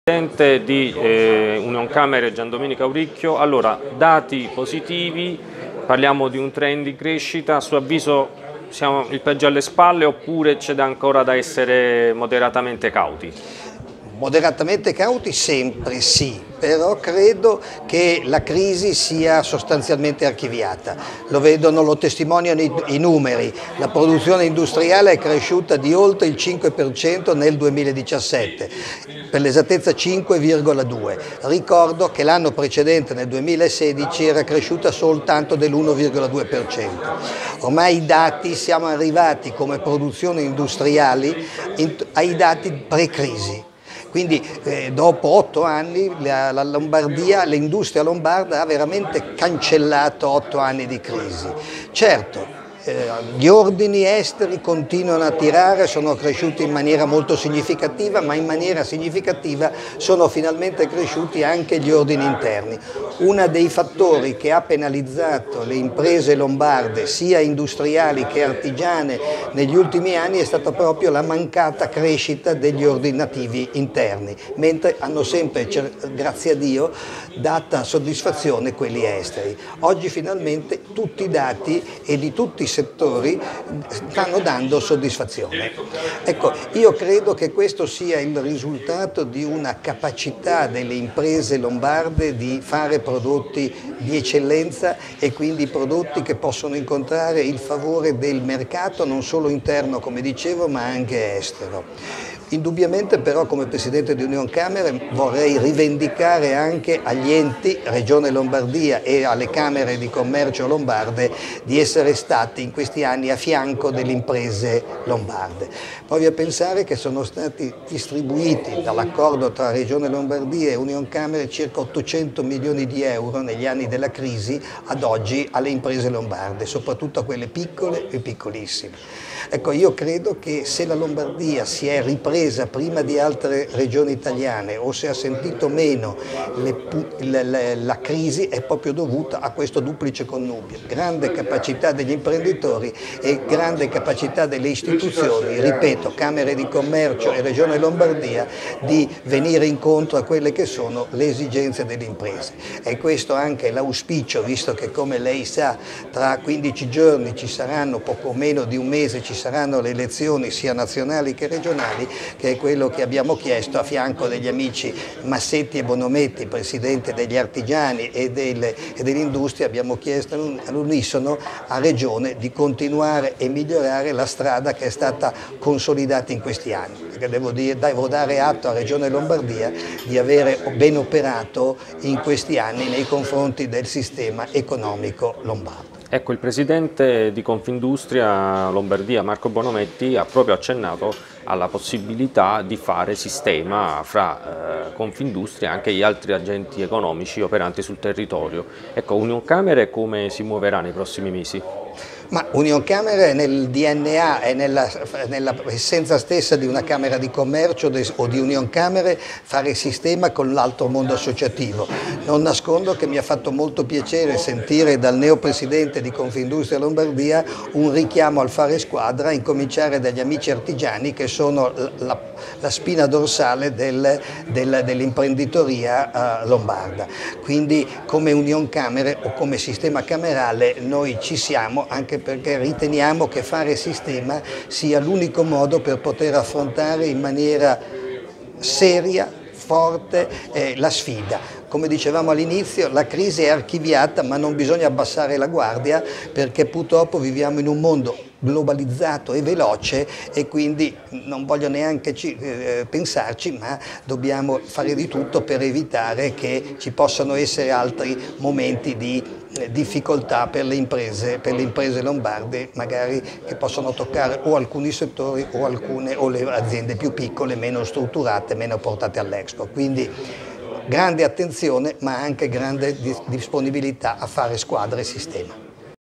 Presidente di Unioncamere Giandomenico Auricchio. Allora, dati positivi, parliamo di un trend di crescita, a suo avviso siamo il peggio alle spalle oppure c'è ancora da essere moderatamente cauti? Moderatamente cauti sempre sì, però credo che la crisi sia sostanzialmente archiviata. Lo testimoniano i numeri. La produzione industriale è cresciuta di oltre il 5% nel 2017, per l'esattezza 5,2. Ricordo che l'anno precedente, nel 2016, era cresciuta soltanto dell'1,2%. Ormai i dati, siamo arrivati come produzione industriali ai dati pre-crisi. Quindi dopo 8 anni la Lombardia, l'industria lombarda ha veramente cancellato 8 anni di crisi. Certo, gli ordini esteri continuano a tirare, sono cresciuti in maniera molto significativa, ma in maniera significativa sono finalmente cresciuti anche gli ordini interni. Uno dei fattori che ha penalizzato le imprese lombarde, sia industriali che artigiane, negli ultimi anni è stata proprio la mancata crescita degli ordinativi interni, mentre hanno sempre, grazie a Dio, data soddisfazione quelli esteri. Oggi finalmente tutti i dati e di tutti i settori stanno dando soddisfazione. Ecco, io credo che questo sia il risultato di una capacità delle imprese lombarde di fare prodotti di eccellenza e quindi prodotti che possono incontrare il favore del mercato non solo interno, come dicevo, ma anche estero. Indubbiamente però come Presidente di Unioncamere vorrei rivendicare anche agli enti, Regione Lombardia e alle Camere di Commercio lombarde di essere stati in questi anni a fianco delle imprese lombarde. Provi a pensare che sono stati distribuiti dall'accordo tra Regione Lombardia e Unioncamere circa 800 milioni di euro negli anni della crisi ad oggi alle imprese lombarde, soprattutto a quelle piccole e piccolissime. Ecco, io credo che se la Lombardia si è ripresa prima di altre regioni italiane o se ha sentito meno la crisi è proprio dovuta a questo duplice connubio, grande capacità degli imprenditori e grande capacità delle istituzioni, ripeto, Camere di Commercio e Regione Lombardia, di venire incontro a quelle che sono le esigenze delle imprese. E questo anche l'auspicio, visto che come lei sa tra 15 giorni ci saranno, poco meno di un mese, ci saranno le elezioni sia nazionali che regionali, che è quello che abbiamo chiesto a fianco degli amici Massetti e Bonometti, Presidente degli artigiani e dell'industria, abbiamo chiesto all'unisono a Regione di continuare e migliorare la strada che è stata consolidata in questi anni, perché devo dare atto a Regione Lombardia di avere ben operato in questi anni nei confronti del sistema economico lombardo. Ecco, il Presidente di Confindustria Lombardia, Marco Bonometti, ha proprio accennato alla possibilità di fare sistema fra Confindustria e anche gli altri agenti economici operanti sul territorio. Ecco, Unioncamere come si muoverà nei prossimi mesi? Ma Unioncamere è nel DNA, è nella essenza stessa di una Camera di Commercio o di Unioncamere fare sistema con l'altro mondo associativo. Non nascondo che mi ha fatto molto piacere sentire dal neopresidente di Confindustria Lombardia un richiamo al fare squadra, a incominciare dagli amici artigiani che sono la spina dorsale dell'imprenditoria lombarda. Quindi come Unioncamere o come sistema camerale noi ci siamo, anche perché riteniamo che fare sistema sia l'unico modo per poter affrontare in maniera seria, forte la sfida. Come dicevamo all'inizio, la crisi è archiviata, ma non bisogna abbassare la guardia perché purtroppo viviamo in un mondo globalizzato e veloce e quindi non voglio neanche pensarci, ma dobbiamo fare di tutto per evitare che ci possano essere altri momenti di difficoltà per le imprese lombarde, magari che possono toccare o alcuni settori o le aziende più piccole, meno strutturate, meno portate all'export. Quindi grande attenzione ma anche grande disponibilità a fare squadra e sistema.